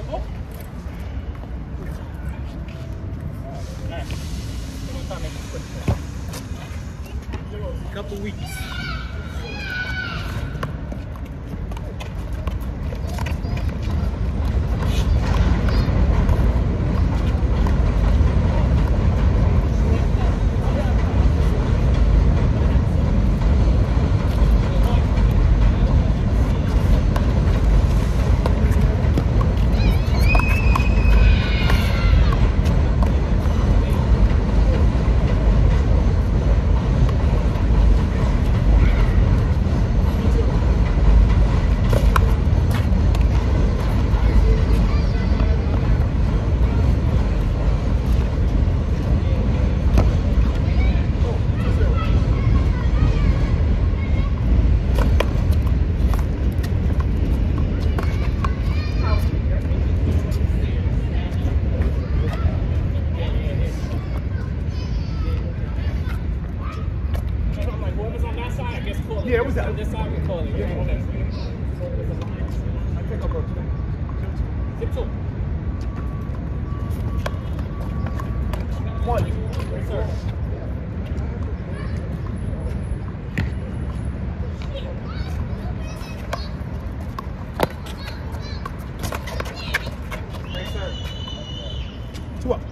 Couple weeks. Yeah, it was that. This side we're calling. Yeah, okay. I think I'll go to Zip two. one. Yes, sir. Yes, sir. Two up.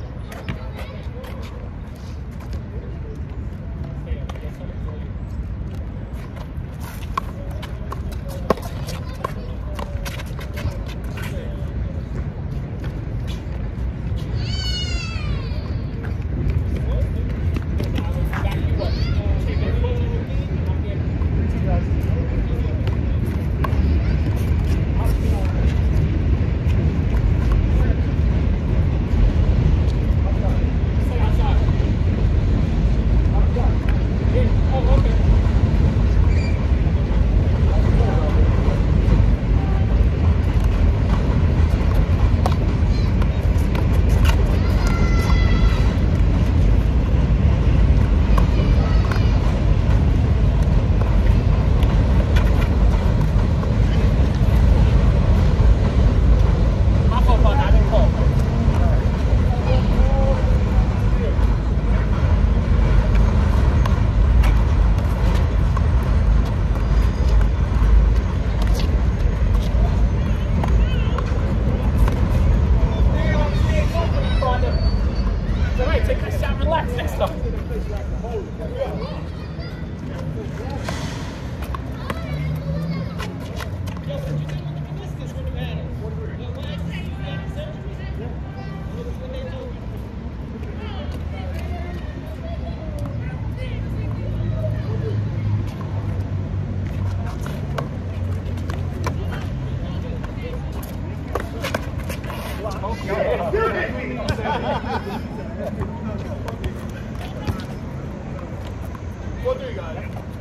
What do you got?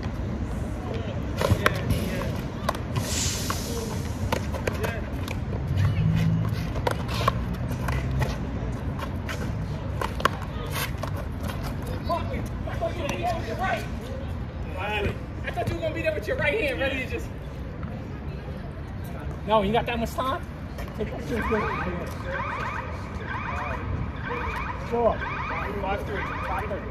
I thought you were gonna be there with your right hand, ready to just. No, you got that much time? Take that shit. Go up. 5-3. 5-3.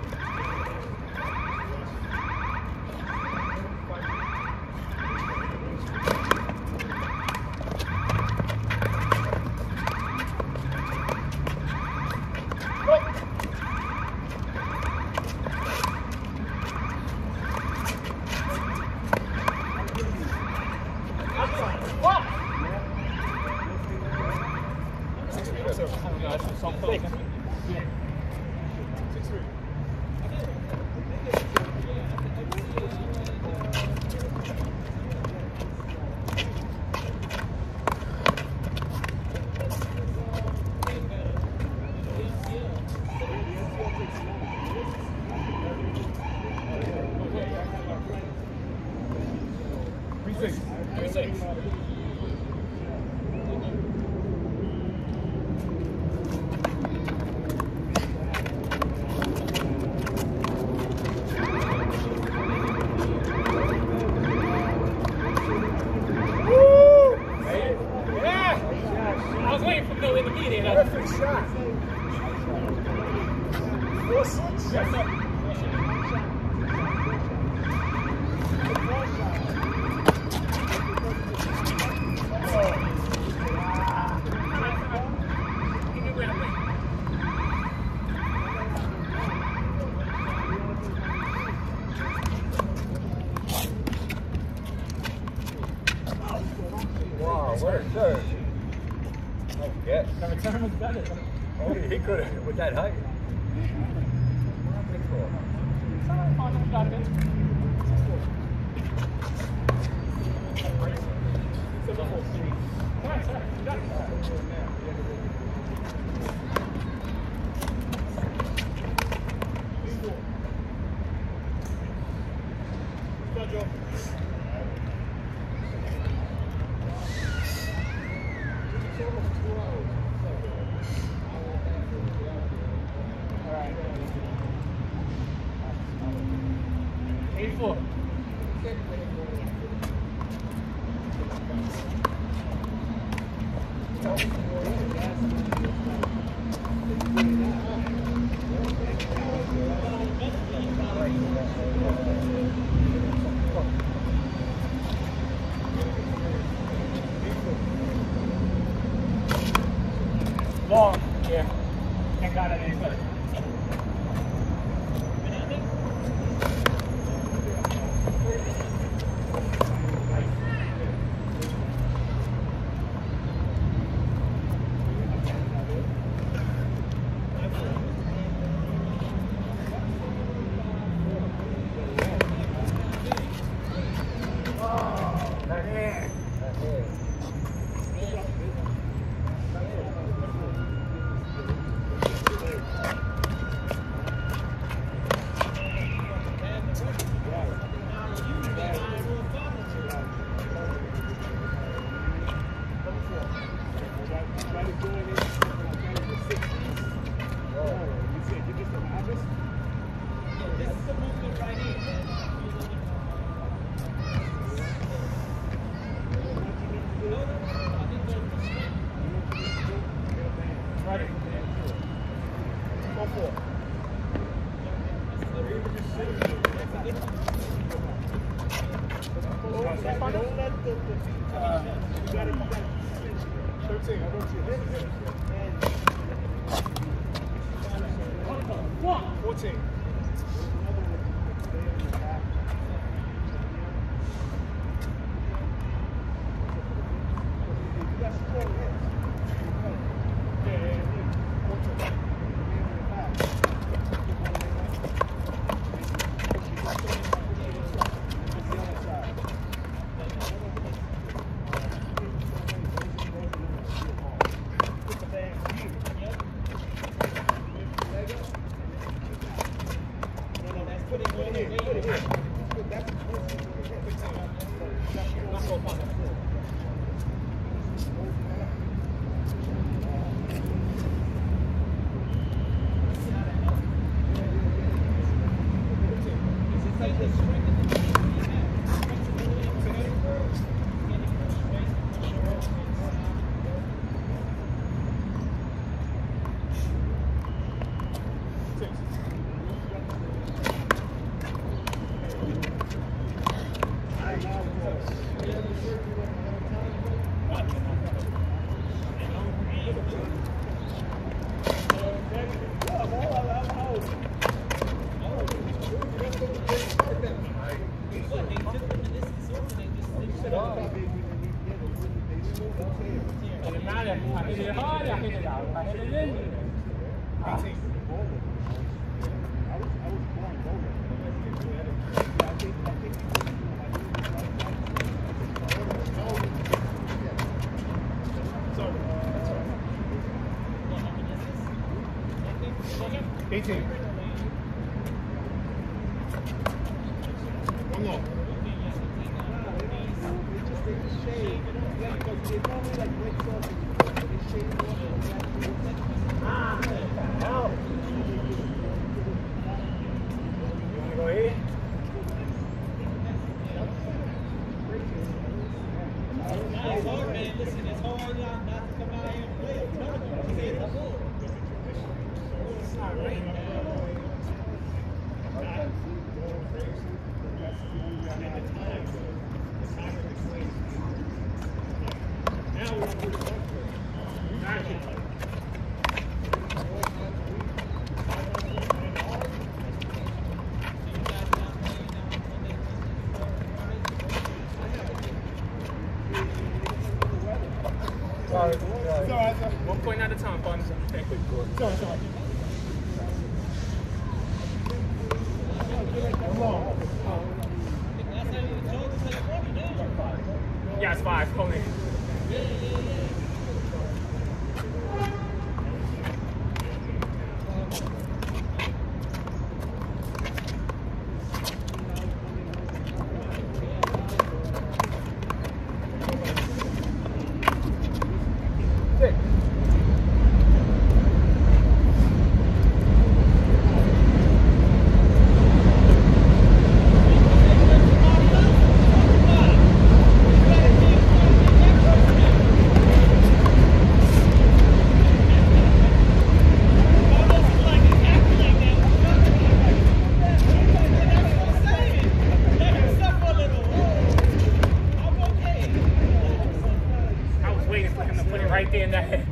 playing from no intermediate. Perfect shot. 4-6. Yes, sir. Wow, what a serve. Okay. The return was better. Oh, he could have with that height. Long, yeah. Can't got it any better. I hit it hard, I hit it out. I hit it in. Listen, it's hard not to come out here and play. 1 point at a time, partner. Okay. Yeah, it's 5. Only. Right there in that head.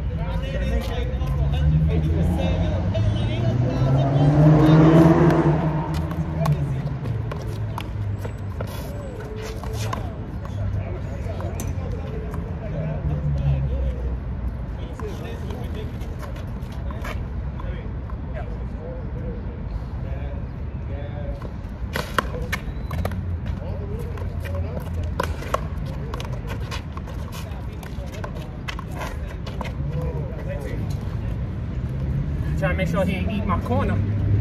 Trying to make sure he ain't eat my corner.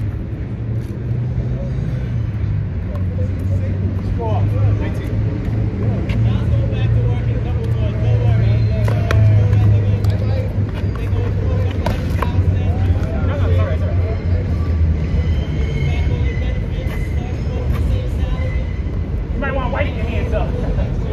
Score. 19. You might want to wipe your hands up.